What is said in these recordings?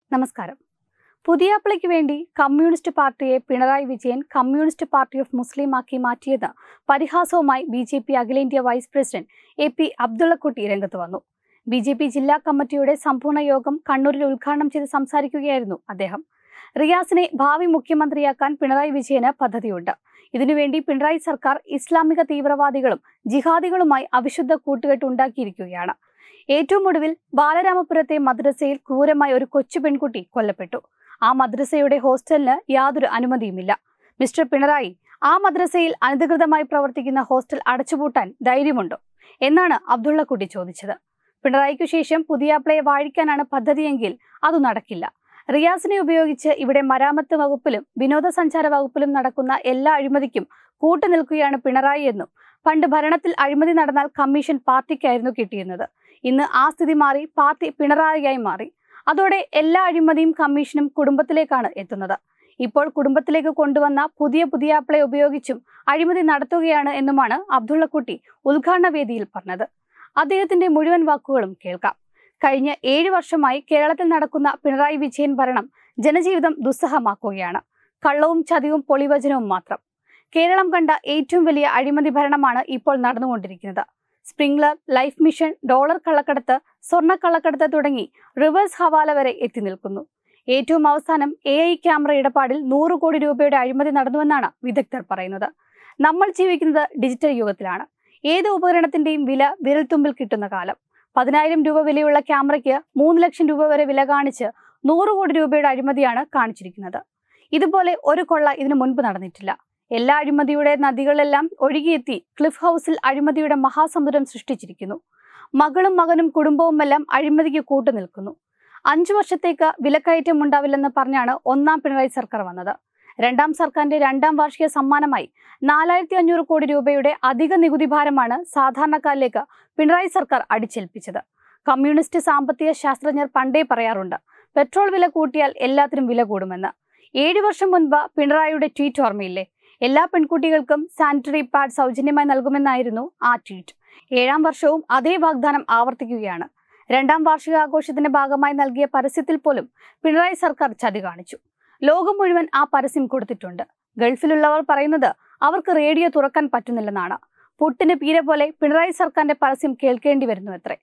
നമസ്കാരം. പുതിയാപ്പിളയ്ക്ക് വേണ്ടി കമ്മ്യൂണിസ്റ്റ് പാർട്ടിയെ Pinarayi Vijayan communist party of Muslim ആക്കി മാറ്റിയത് പരിഹാസവുമായി ബിജെപി അഖിലേന്ത്യാ വൈസ് പ്രസിഡന്റ് APABDULLAHKUTTY രംഗത്ത് വന്നു. ബിജെപി ജില്ലാ കമ്മിറ്റിയുടെ സമ്പൂർണ്ണ യോഗം കണ്ണൂരിൽ ഉദ്ഘാടനം ചെയ്ത് സംസാരിക്കുകയായിരുന്നു അദ്ദേഹം. റിയാസിനെ ഭാവി മുഖ്യമന്ത്രിയാക്കാൻ പിണറായി വിജയന് പദ്ധതിയുണ്ട്. ഇതിനുവേണ്ടി പിണറായി സർക്കാർ ഇസ്ലാമിക തീവ്രവാദികളും ജിഹാദികളുമായി അവിശുദ്ധ കൂട്ടുകെട്ട് ഉണ്ടാക്കിയിരിക്കുകയാണ്. ഏറ്റവും ഒടുവിൽ ബാലരാമപുരത്തെ മദ്രസയിൽ ക്രൂരമായി ഒരു കൊച്ചു പെൺകുട്ടി കൊല്ലപ്പെട്ടു. ആ മദ്രസയുടെ ഹോസ്റ്റലിന് യാതൊരു അനുമതിയുമില്ല. മിസ്റ്റർ പിണറായി, ആ മദ്രസയിൽ അനധികൃതമായി പ്രവർത്തിക്കുന്ന ഹോസ്റ്റൽ അടച്ചുപൂട്ടാൻ ധൈര്യമുണ്ടോ എന്നാണ് അബ്ദുള്ളക്കുട്ടി ചോദിച്ചത്. പിണറായിക്കു ശേഷം പുതിയാപ്പിളയെ വാഴിക്കാനാണ് പദ്ധതിയെങ്കിൽ അത് നടക്കില്ല. റിയാസിനെ ഉപയോഗിച്ച് ഇവിടെ മരാമത്ത് വകുപ്പിലും വിനോദസഞ്ചാര വകുപ്പിലും നടക്കുന്ന എല്ലാ അഴിമതിക്കും കൂട്ടുനിൽക്കുകയാണ് പിണറായി എന്നും പണ്ട് ഭരണത്തിൽ അഴിമതി നടന്നാൽ കമ്മീഷൻ പാർട്ടിക്കായിരുന്നു കിട്ടിയിരുന്നത്. ഇന്ന് ആ സ്ഥിതി മാറി പാർട്ടി പിണറായിയായി മാറി. അതോടെ എല്ലാ അഴിമതിയും കമ്മീഷനും കുടുംബത്തിലേക്കാണ് എത്തുന്നത്. ഇപ്പോൾ കുടുംബത്തിലേക്ക് കൊണ്ടുവന്ന പുതിയാപ്പിളയെ ഉപയോഗിച്ചും അഴിമതി നടത്തുകയാണ് എന്നുമാണ് അബ്ദുള്ളക്കുട്ടി ഉദ്ഘാടന വേദിയിൽ പറഞ്ഞത്. അദ്ദേഹത്തിന്റെ മുഴുവൻ വാക്കുകളും കേൾക്കാം. കഴിഞ്ഞ 7 വർഷമായി കേരളത്തിൽ നടക്കുന്ന പിണറായി വിജയൻ ഭരണം ജനജീവിതം ദുസ്സഹമാക്കുകയാണ്. കള്ളവും ചതിവും പൊളിവചനവും മാത്രം. കേരളം കണ്ട ഏറ്റവും വലിയ അഴിമതി ഭരണമാണ് ഇപ്പോൾ നടന്നുകൊണ്ടിരിക്കുന്നത്. സ്പ്രിംഗ്ലർ, ലൈഫ് മിഷൻ, ഡോളർ കള്ളക്കടത്ത്, സ്വർണ്ണ കള്ളക്കടത്ത് തുടങ്ങി റിവേഴ്സ് ഹവാല വരെ എത്തി നിൽക്കുന്നു. ഏറ്റവും അവസാനം AI ക്യാമറ ഇടപാടിൽ 100 കോടി രൂപയുടെ അഴിമതി നടന്നുവെന്നാണ് വിദഗ്ധർ പറയുന്നത്. നമ്മൾ ജീവിക്കുന്നത് ഡിജിറ്റൽ യുഗത്തിലാണ്. ഏത് ഉപകരണത്തിന്റെയും വില വിരൽത്തുമ്പിൽ കിട്ടുന്ന കാലം. 10,000 രൂപ വിലയുള്ള ക്യാമറയ്ക്ക് 3 ലക്ഷം രൂപ വരെ വില കാണിച്ച് 100 കോടി രൂപയുടെ അഴിമതിയാണ് കാണിച്ചിരിക്കുന്നത്. ഇതുപോലെ ഒരു കൊള്ള ഇതിനു മുൻപ് നടന്നിട്ടില്ല. എല്ലാ അഴിമതിയുടെ നദികളെല്ലാം ഒഴുകിയെത്തി ക്ലിഫ് ഹൗസിൽ അഴിമതിയുടെ മഹാസമുദ്രം സൃഷ്ടിച്ചിരിക്കുന്നു. മകളും മകനും കുടുംബവുമെല്ലാം അഴിമതിക്ക് കൂട്ടുനിൽക്കുന്നു. 5 വർഷത്തേക്ക് വിലക്കയറ്റം ഉണ്ടാവില്ലെന്ന് പറഞ്ഞാണ് ഒന്നാം പിണറായി സർക്കാർ വന്നത്. രണ്ടാം സർക്കാരിന്റെ 2ാം വാർഷിക സമ്മാനമായി 4,500 കോടി രൂപയുടെ അധിക നികുതി ഭാരമാണ് സാധാരണക്കാരിലേക്ക് പിണറായി സർക്കാർ അടിച്ചേൽപ്പിച്ചത്. കമ്മ്യൂണിസ്റ്റ് സാമ്പത്തിക ശാസ്ത്രജ്ഞർ പണ്ടേ പറയാറുണ്ട്, പെട്രോൾ വില കൂട്ടിയാൽ എല്ലാത്തിനും വില കൂടുമെന്ന്. 7 വർഷം മുൻപ് പിണറായിയുടെ ട്വീറ്റ് ഓർമ്മയില്ലേ? എല്ലാ പെൺകുട്ടികൾക്കും സാനിറ്ററി പാഡ് സൗജന്യമായി നൽകുമെന്നായിരുന്നു ആ ട്വീറ്റ്. 7ാം വർഷവും അതേ വാഗ്ദാനം ആവർത്തിക്കുകയാണ്. 2ാം വാർഷികാഘോഷത്തിന്റെ ഭാഗമായി നൽകിയ പരസ്യത്തിൽ പോലും പിണറായി സർക്കാർ ചതി കാണിച്ചു. ലോകം മുഴുവൻ ആ പരസ്യം കൊടുത്തിട്ടുണ്ട്. ഗൾഫിലുള്ളവർ പറയുന്നത് അവർക്ക് റേഡിയോ തുറക്കാൻ പറ്റുന്നില്ലെന്നാണ്. പുട്ടിന് പീര പോലെ പിണറായി സർക്കാരിന്റെ പരസ്യം കേൾക്കേണ്ടി വരുന്നു അത്രേ.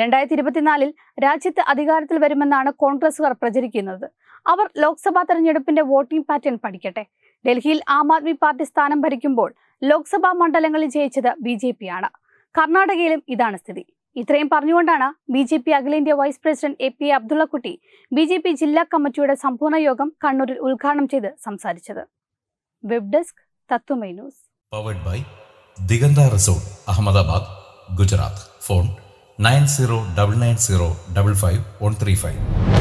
2024 രാജ്യത്ത് അധികാരത്തിൽ വരുമെന്നാണ് കോൺഗ്രസുകാർ പ്രചരിക്കുന്നത്. അവർ ലോക്സഭാ തെരഞ്ഞെടുപ്പിന്റെ വോട്ടിംഗ് പാറ്റേൺ പഠിക്കട്ടെ. ഡൽഹിയിൽ ആം ആദ്മി പാർട്ടി സ്ഥാനം ഭരിക്കുമ്പോൾ ലോക്സഭാ മണ്ഡലങ്ങളിൽ ജയിച്ചത് BJP ആണ്. കർണാടകയിലും ഇതാണ് സ്ഥിതി. ഇത്രയും പറഞ്ഞുകൊണ്ടാണ് BJP അഖിലേന്ത്യാ വൈസ് പ്രസിഡന്റ് APABDULLAHKUTTY BJP ജില്ലാ കമ്മിറ്റിയുടെ സമ്പൂർണ്ണ യോഗം കണ്ണൂരിൽ ഉദ്ഘാടനം ചെയ്ത് സംസാരിച്ചത്. Web desk Tatwamayi news. Powered by Diganta resort, Ahmedabad, Gujarat. Phone 9099055135.